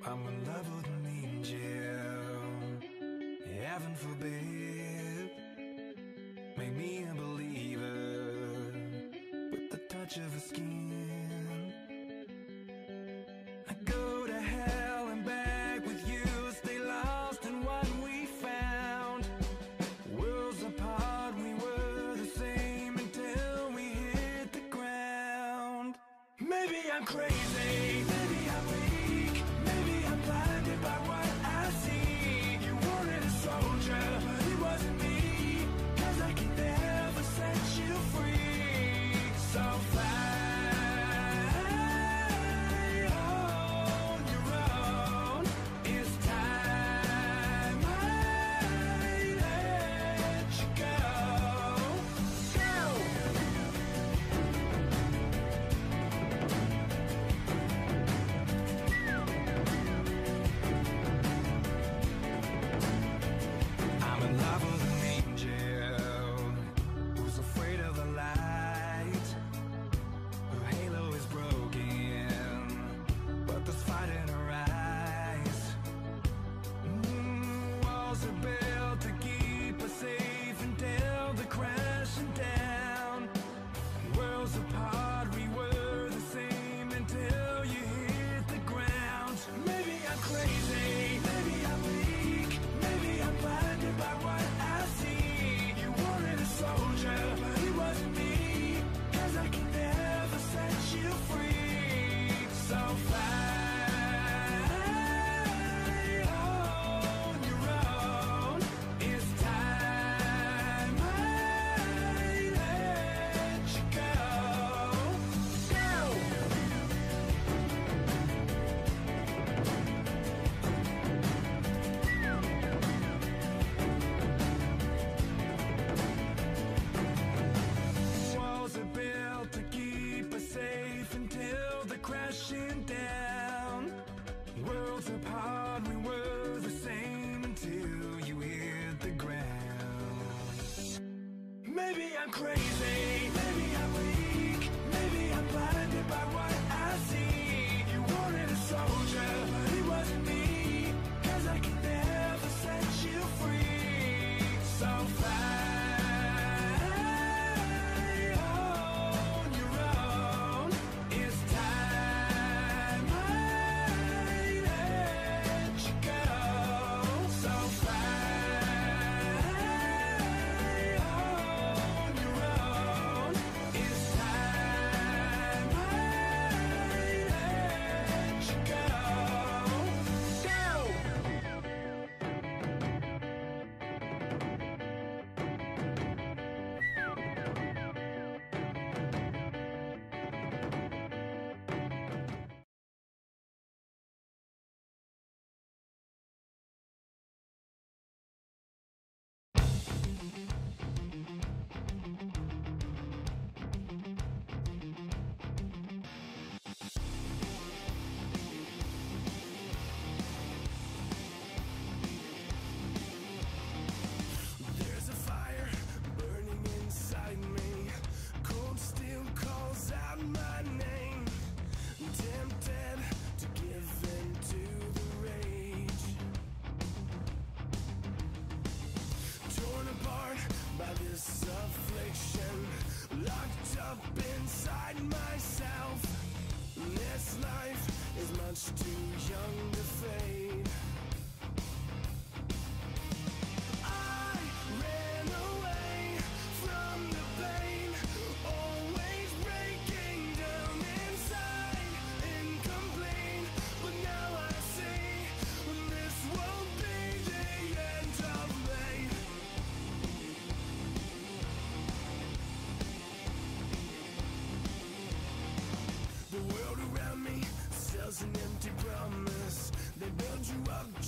I'm in love with an angel. Heaven forbid. Make me a believer with the touch of her skin. I go to hell and back with you, stay lost in what we found. Worlds apart, we were the same until we hit the ground. Maybe I'm crazy, maybe I'm weak, maybe I'm blinded by what I see. You wanted a soldier, but it wasn't me, 'cause I can never set you free. So fly on your own. It's time I let you go. I'm in love with an angel who's afraid of the light. Her halo is broken, but there's fight in her eyes. Walls are built to keep us safe until they're crashing down. Worlds apart, we were the same until you hit the ground. Maybe I'm crazy, maybe I'm weak, maybe I'm blinded by what I see. You wanted a soldier, but it wasn't me, 'cause I can never set you free. So fly on your own. It's time I let you go. Walls are built to keep us safe until they're crashing down. Worlds apart, we were the same until you hit the ground. Maybe I'm crazy, maybe I'm weak, maybe I'm blinded by what I see. You wanted a soldier, but it wasn't me, 'cause I can never set you free. So fly on your own. It's time I let you go. So fly on your own. It's time I let you go. There's a fire burning inside me. Cold steel calls out my name. Tempted to give in to the rage. Torn apart by this affliction. Locked up inside myself. This life is much too young to fade. I ran away from the pain, always breaking down inside, incomplete. But now I see this won't be the end of me. The world around me sells an empty promise. They build you up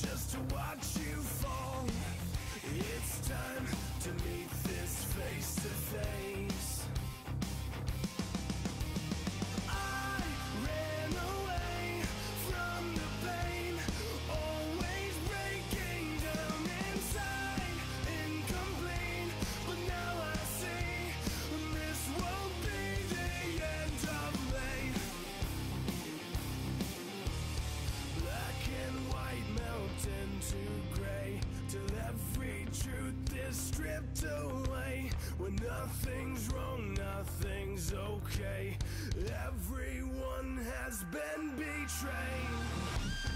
slipped away. When nothing's wrong, nothing's okay. Everyone has been betrayed.